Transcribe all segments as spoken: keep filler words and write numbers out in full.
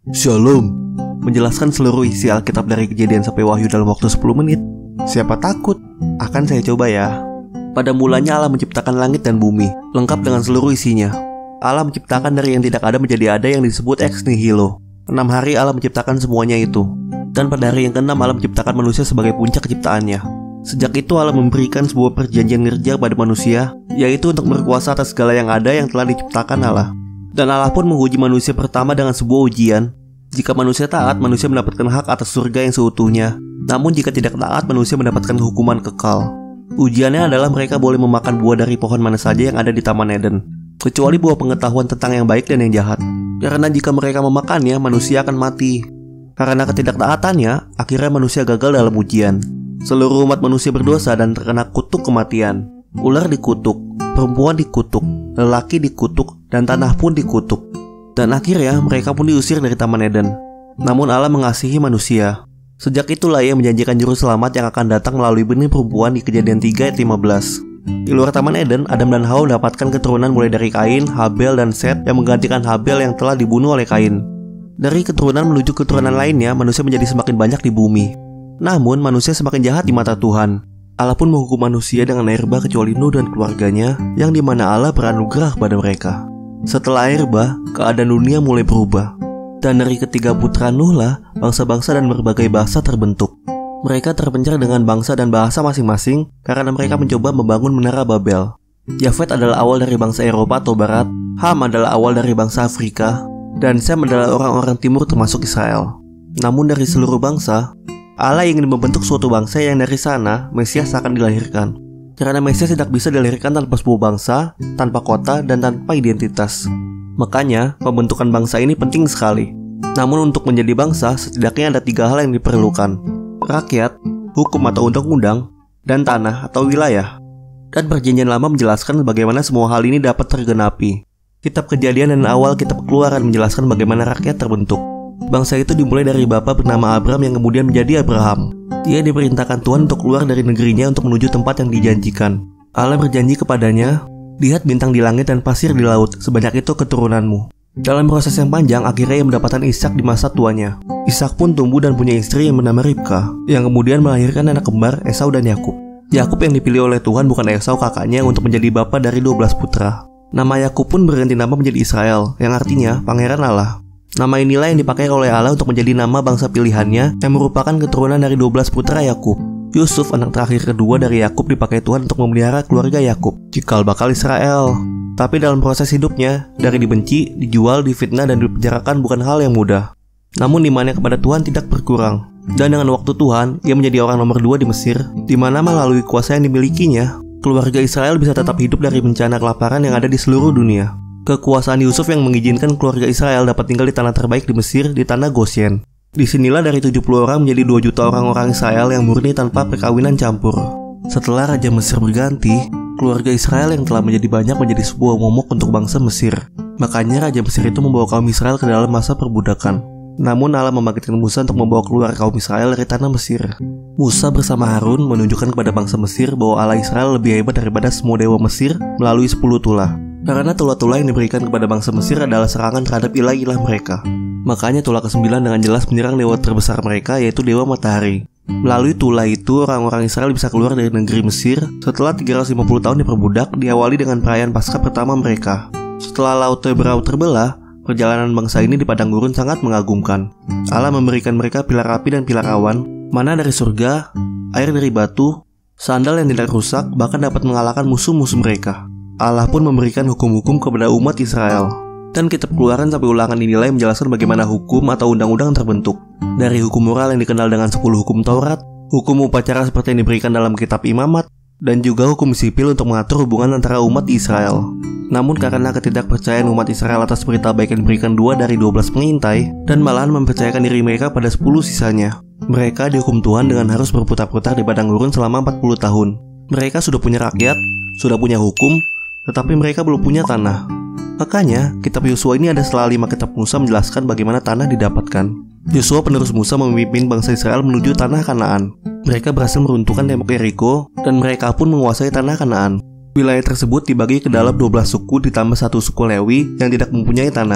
Shalom, menjelaskan seluruh isi Alkitab dari Kejadian sampai Wahyu dalam waktu sepuluh menit. Siapa takut? Akan saya coba ya. Pada mulanya Allah menciptakan langit dan bumi, lengkap dengan seluruh isinya. Allah menciptakan dari yang tidak ada menjadi ada yang disebut ex nihilo. Enam hari Allah menciptakan semuanya itu. Dan pada hari yang keenam Allah menciptakan manusia sebagai puncak ciptaannya. Sejak itu Allah memberikan sebuah perjanjian kerja pada manusia, yaitu untuk berkuasa atas segala yang ada yang telah diciptakan Allah. Dan Allah pun menguji manusia pertama dengan sebuah ujian. Jika manusia taat, manusia mendapatkan hak atas surga yang seutuhnya. Namun jika tidak taat, manusia mendapatkan hukuman kekal. Ujiannya adalah mereka boleh memakan buah dari pohon mana saja yang ada di Taman Eden, kecuali buah pengetahuan tentang yang baik dan yang jahat. Karena jika mereka memakannya, manusia akan mati. Karena ketidaktaatannya, akhirnya manusia gagal dalam ujian. Seluruh umat manusia berdosa dan terkena kutuk kematian. Ular dikutuk, perempuan dikutuk, lelaki dikutuk, dan tanah pun dikutuk. Dan akhirnya mereka pun diusir dari Taman Eden. Namun Allah mengasihi manusia. Sejak itulah Ia menjanjikan juru selamat yang akan datang melalui benih perempuan di Kejadian tiga ayat lima belas. Di luar Taman Eden, Adam dan Hawa mendapatkan keturunan mulai dari Kain, Habel, dan Set yang menggantikan Habel yang telah dibunuh oleh Kain. Dari keturunan menuju keturunan lainnya, manusia menjadi semakin banyak di bumi. Namun manusia semakin jahat di mata Tuhan. Allah pun menghukum manusia dengan air bah kecuali Nuh dan keluarganya, yang dimana Allah beranugerah kepada mereka. Setelah air bah, keadaan dunia mulai berubah. Dan dari ketiga putra Nuh lah, bangsa-bangsa dan berbagai bahasa terbentuk. Mereka terpencar dengan bangsa dan bahasa masing-masing karena mereka mencoba membangun menara Babel. Yafet adalah awal dari bangsa Eropa atau Barat, Ham adalah awal dari bangsa Afrika, dan Sem adalah orang-orang timur termasuk Israel. Namun dari seluruh bangsa, Allah ingin membentuk suatu bangsa yang dari sana Mesias akan dilahirkan. Karena Mesias tidak bisa dilahirkan tanpa sebuah bangsa, tanpa kota, dan tanpa identitas. Makanya, pembentukan bangsa ini penting sekali. Namun untuk menjadi bangsa, setidaknya ada tiga hal yang diperlukan: rakyat, hukum atau undang-undang, dan tanah atau wilayah. Dan perjanjian lama menjelaskan bagaimana semua hal ini dapat tergenapi. Kitab Kejadian dan awal kitab Keluaran menjelaskan bagaimana rakyat terbentuk. Bangsa itu dimulai dari bapa bernama Abram yang kemudian menjadi Abraham. Dia diperintahkan Tuhan untuk keluar dari negerinya untuk menuju tempat yang dijanjikan. Allah berjanji kepadanya, "Lihat bintang di langit dan pasir di laut, sebanyak itu keturunanmu." Dalam proses yang panjang, akhirnya ia mendapatkan Ishak di masa tuanya. Ishak pun tumbuh dan punya istri yang bernama Ribka, yang kemudian melahirkan anak kembar Esau dan Yakub. Yakub yang dipilih oleh Tuhan bukan Esau kakaknya untuk menjadi bapa dari dua belas putra. Nama Yakub pun berganti nama menjadi Israel, yang artinya Pangeran Allah. Nama inilah yang dipakai oleh Allah untuk menjadi nama bangsa pilihannya yang merupakan keturunan dari dua belas putra Yakub. Yusuf, anak terakhir kedua dari Yakub, dipakai Tuhan untuk memelihara keluarga Yakub, cikal bakal Israel. Tapi dalam proses hidupnya, dari dibenci, dijual, difitnah, dan dipenjarakan bukan hal yang mudah. Namun imannya kepada Tuhan tidak berkurang. Dan dengan waktu Tuhan, ia menjadi orang nomor dua di Mesir, di mana melalui kuasa yang dimilikinya, keluarga Israel bisa tetap hidup dari bencana kelaparan yang ada di seluruh dunia. Kekuasaan Yusuf yang mengizinkan keluarga Israel dapat tinggal di tanah terbaik di Mesir, di tanah Goshen. Disinilah dari tujuh puluh orang menjadi dua juta orang-orang Israel yang murni tanpa perkawinan campur. Setelah Raja Mesir berganti, keluarga Israel yang telah menjadi banyak menjadi sebuah momok untuk bangsa Mesir. Makanya Raja Mesir itu membawa kaum Israel ke dalam masa perbudakan. Namun Allah membangkitkan Musa untuk membawa keluar kaum Israel dari tanah Mesir. Musa bersama Harun menunjukkan kepada bangsa Mesir bahwa Allah Israel lebih hebat daripada semua dewa Mesir melalui sepuluh tulah. Karena tulah-tulah yang diberikan kepada bangsa Mesir adalah serangan terhadap ilah-ilah mereka. Makanya tulah kesembilan dengan jelas menyerang dewa terbesar mereka, yaitu dewa matahari. Melalui tulah itu, orang-orang Israel bisa keluar dari negeri Mesir setelah tiga ratus lima puluh tahun diperbudak, diawali dengan perayaan Paskah pertama mereka. Setelah Laut Tebrau terbelah, perjalanan bangsa ini di padang gurun sangat mengagumkan. Allah memberikan mereka pilar api dan pilar awan, mana dari surga, air dari batu, sandal yang tidak rusak, bahkan dapat mengalahkan musuh-musuh mereka. Allah pun memberikan hukum-hukum kepada umat Israel. Dan kitab Keluaran sampai Ulangan inilah yang menjelaskan bagaimana hukum atau undang-undang terbentuk. Dari hukum moral yang dikenal dengan sepuluh hukum Taurat, hukum upacara seperti yang diberikan dalam kitab Imamat, dan juga hukum sipil untuk mengatur hubungan antara umat Israel. Namun karena ketidakpercayaan umat Israel atas berita baik yang diberikan dua dari dua belas pengintai, dan malahan mempercayakan diri mereka pada sepuluh sisanya, mereka dihukum Tuhan dengan harus berputar-putar di padang gurun selama empat puluh tahun. Mereka sudah punya rakyat, sudah punya hukum, tetapi mereka belum punya tanah. Makanya, kitab Yosua ini ada setelah lima kitab Musa menjelaskan bagaimana tanah didapatkan. Yosua penerus Musa memimpin bangsa Israel menuju tanah Kanaan. Mereka berhasil meruntuhkan tembok Yeriko, dan mereka pun menguasai tanah Kanaan. Wilayah tersebut dibagi ke dalam dua belas suku ditambah satu suku Lewi yang tidak mempunyai tanah.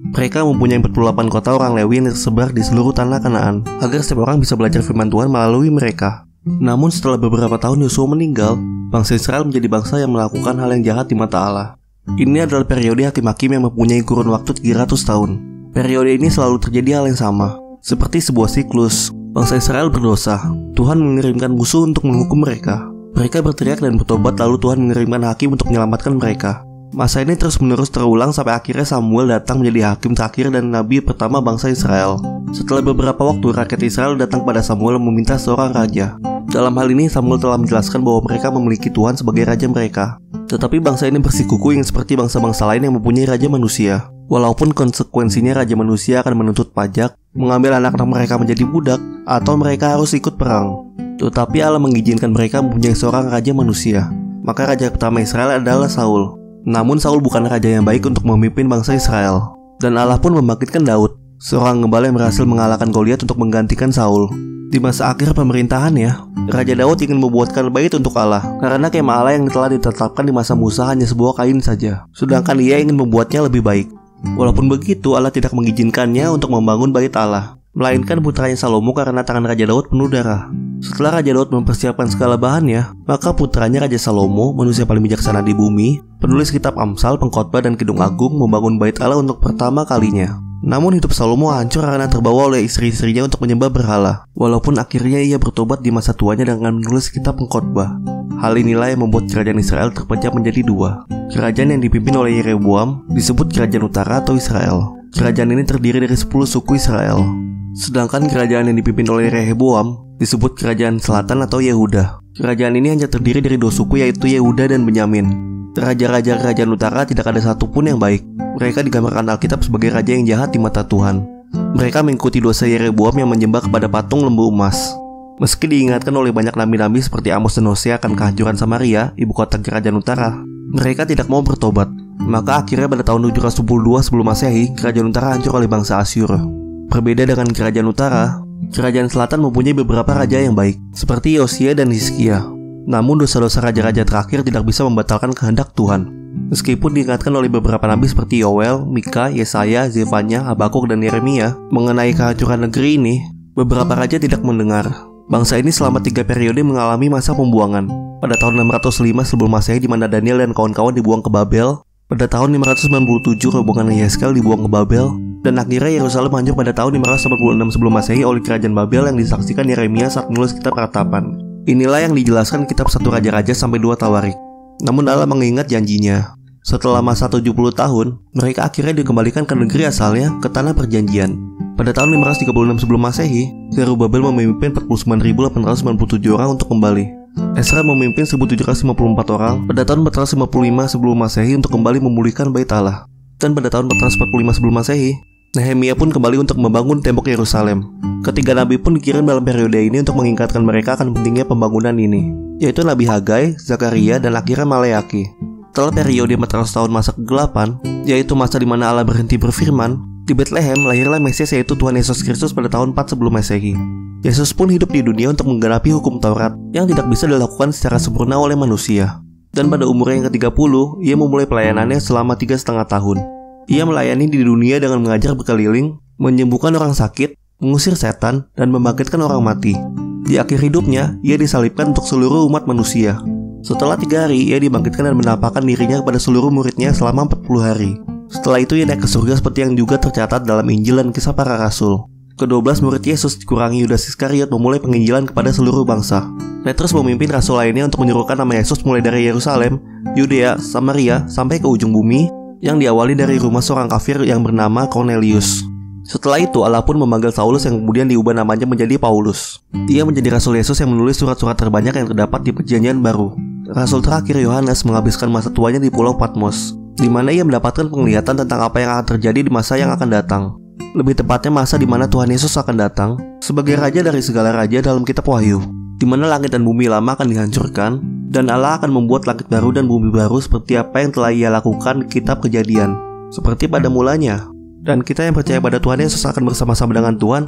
Mereka mempunyai empat puluh delapan kota orang Lewi yang tersebar di seluruh tanah Kanaan, agar setiap orang bisa belajar firman Tuhan melalui mereka. Namun setelah beberapa tahun Yosua meninggal, bangsa Israel menjadi bangsa yang melakukan hal yang jahat di mata Allah. Ini adalah periode hakim-hakim yang mempunyai kurun waktu tiga ratus tahun. Periode ini selalu terjadi hal yang sama. Seperti sebuah siklus, bangsa Israel berdosa. Tuhan mengirimkan musuh untuk menghukum mereka. Mereka berteriak dan bertobat, lalu Tuhan mengirimkan hakim untuk menyelamatkan mereka. Masa ini terus-menerus terulang sampai akhirnya Samuel datang menjadi hakim terakhir dan nabi pertama bangsa Israel. Setelah beberapa waktu, rakyat Israel datang pada Samuel meminta seorang raja. Dalam hal ini Samuel telah menjelaskan bahwa mereka memiliki Tuhan sebagai raja mereka. Tetapi bangsa ini bersikuku yang seperti bangsa-bangsa lain yang mempunyai raja manusia. Walaupun konsekuensinya raja manusia akan menuntut pajak, mengambil anak-anak mereka menjadi budak, atau mereka harus ikut perang. Tetapi Allah mengizinkan mereka mempunyai seorang raja manusia. Maka raja pertama Israel adalah Saul. Namun Saul bukan raja yang baik untuk memimpin bangsa Israel. Dan Allah pun membangkitkan Daud, seorang gembala yang berhasil mengalahkan Goliat untuk menggantikan Saul. Di masa akhir pemerintahannya, Raja Daud ingin membuatkan bait untuk Allah, karena kemah Allah yang telah ditetapkan di masa Musa hanya sebuah kain saja, sedangkan ia ingin membuatnya lebih baik. Walaupun begitu, Allah tidak mengizinkannya untuk membangun bait Allah, melainkan putranya Salomo karena tangan Raja Daud penuh darah. Setelah Raja Daud mempersiapkan segala bahannya, maka putranya Raja Salomo, manusia paling bijaksana di bumi, penulis kitab Amsal, Pengkhotbah, dan Kidung Agung, membangun bait Allah untuk pertama kalinya. Namun hidup Salomo hancur karena terbawa oleh istri-istrinya untuk menyembah berhala. Walaupun akhirnya ia bertobat di masa tuanya dengan menulis kitab Pengkhotbah. Hal inilah yang membuat kerajaan Israel terpecah menjadi dua. Kerajaan yang dipimpin oleh Yeroboam disebut Kerajaan Utara atau Israel. Kerajaan ini terdiri dari sepuluh suku Israel. Sedangkan kerajaan yang dipimpin oleh Rehoboam disebut Kerajaan Selatan atau Yehuda. Kerajaan ini hanya terdiri dari dua suku, yaitu Yehuda dan Benyamin. Raja-raja kerajaan utara tidak ada satupun yang baik. Mereka digambarkan Alkitab sebagai raja yang jahat di mata Tuhan. Mereka mengikuti dosa Yeroboam yang menyembah kepada patung lembu emas. Meski diingatkan oleh banyak nabi-nabi seperti Amos dan Hosea akan kehancuran Samaria, ibu kota kerajaan utara, mereka tidak mau bertobat. Maka akhirnya pada tahun tujuh ratus sepuluh sebelum Masehi, kerajaan utara hancur oleh bangsa Asyur. Berbeda dengan kerajaan utara, kerajaan selatan mempunyai beberapa raja yang baik, seperti Yosia dan Hizkia. Namun dosa-dosa raja-raja terakhir tidak bisa membatalkan kehendak Tuhan. Meskipun diingatkan oleh beberapa nabi seperti Yoel, Mika, Yesaya, Zefanya, Habakuk, dan Yeremia mengenai kehancuran negeri ini, beberapa raja tidak mendengar. Bangsa ini selama tiga periode mengalami masa pembuangan. Pada tahun enam ratus lima sebelum Masehi, di mana Daniel dan kawan-kawan dibuang ke Babel. Pada tahun lima ratus sembilan puluh tujuh rombongan Yehezkel dibuang ke Babel. Dan akhirnya Yerusalem hancur pada tahun lima ratus delapan puluh enam sebelum Masehi oleh kerajaan Babel yang disaksikan Yeremia saat menulis kitab Ratapan. Inilah yang dijelaskan kitab satu Raja-Raja sampai dua Tawarik. Namun Allah mengingat janjinya. Setelah masa tujuh puluh tahun, mereka akhirnya dikembalikan ke negeri asalnya, ke tanah perjanjian. Pada tahun lima ratus tiga puluh enam sebelum Masehi, Zerubabel memimpin empat puluh sembilan ribu delapan ratus sembilan puluh tujuh orang untuk kembali. Ezra memimpin seribu tujuh ratus lima puluh empat orang pada tahun empat ratus lima puluh lima sebelum Masehi untuk kembali memulihkan bait Allah. Dan pada tahun empat ratus empat puluh lima sebelum Masehi, Nehemia pun kembali untuk membangun tembok Yerusalem. Ketiga nabi pun dikirim dalam periode ini untuk mengingatkan mereka akan pentingnya pembangunan ini, yaitu Nabi Hagai, Zakaria, dan akhirnya Maleaki. Setelah periode empat ratus tahun masa kegelapan, yaitu masa di mana Allah berhenti berfirman, di Bethlehem lahirlah Mesias, yaitu Tuhan Yesus Kristus pada tahun empat sebelum Masehi. Yesus pun hidup di dunia untuk menggenapi hukum Taurat yang tidak bisa dilakukan secara sempurna oleh manusia. Dan pada umurnya yang ke tiga puluh, ia memulai pelayanannya selama tiga setengah tahun. Ia melayani di dunia dengan mengajar berkeliling, menyembuhkan orang sakit, mengusir setan, dan membangkitkan orang mati. Di akhir hidupnya, ia disalibkan untuk seluruh umat manusia. Setelah tiga hari, ia dibangkitkan dan menampakkan dirinya kepada seluruh muridnya selama empat puluh hari. Setelah itu ia naik ke surga seperti yang juga tercatat dalam Injil dan Kisah Para Rasul. Kedua belas murid Yesus dikurangi Yudas Iskariot memulai penginjilan kepada seluruh bangsa. Petrus memimpin rasul lainnya untuk menyerukan nama Yesus mulai dari Yerusalem, Yudea, Samaria, sampai ke ujung bumi, yang diawali dari rumah seorang kafir yang bernama Cornelius. Setelah itu Allah pun memanggil Saulus yang kemudian diubah namanya menjadi Paulus. Ia menjadi rasul Yesus yang menulis surat-surat terbanyak yang terdapat di Perjanjian Baru. Rasul terakhir Yohanes menghabiskan masa tuanya di Pulau Patmos, di mana ia mendapatkan penglihatan tentang apa yang akan terjadi di masa yang akan datang. Lebih tepatnya masa di mana Tuhan Yesus akan datang sebagai raja dari segala raja dalam kitab Wahyu, di mana langit dan bumi lama akan dihancurkan dan Allah akan membuat langit baru dan bumi baru seperti apa yang telah Ia lakukan di kitab Kejadian, seperti pada mulanya. Dan kita yang percaya pada Tuhan Yesus akan bersama-sama dengan Tuhan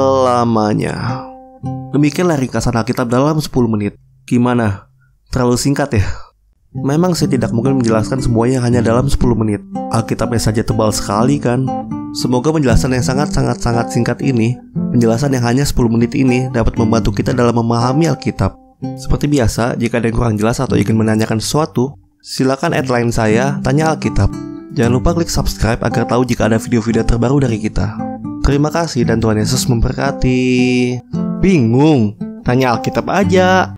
selamanya. Demikianlah ringkasan Alkitab dalam sepuluh menit. Gimana? Terlalu singkat ya? Memang saya tidak mungkin menjelaskan semuanya hanya dalam sepuluh menit. Alkitabnya saja tebal sekali kan? Semoga penjelasan yang sangat-sangat-sangat singkat ini, penjelasan yang hanya sepuluh menit ini, dapat membantu kita dalam memahami Alkitab. Seperti biasa, jika ada yang kurang jelas atau ingin menanyakan sesuatu, silakan add line saya, Tanya Alkitab. Jangan lupa klik subscribe agar tahu jika ada video-video terbaru dari kita. Terima kasih dan Tuhan Yesus memberkati. Bingung? Tanya Alkitab aja.